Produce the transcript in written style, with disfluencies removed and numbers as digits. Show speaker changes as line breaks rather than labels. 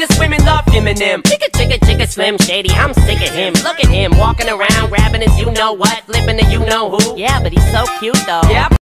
the women love him and him.
Chicka, chicka, chicka, Slim Shady, I'm sick of him. Look at him, walking around, grabbing his you-know-what, flipping the you-know-who. Yeah, but he's so cute though.
Yeah.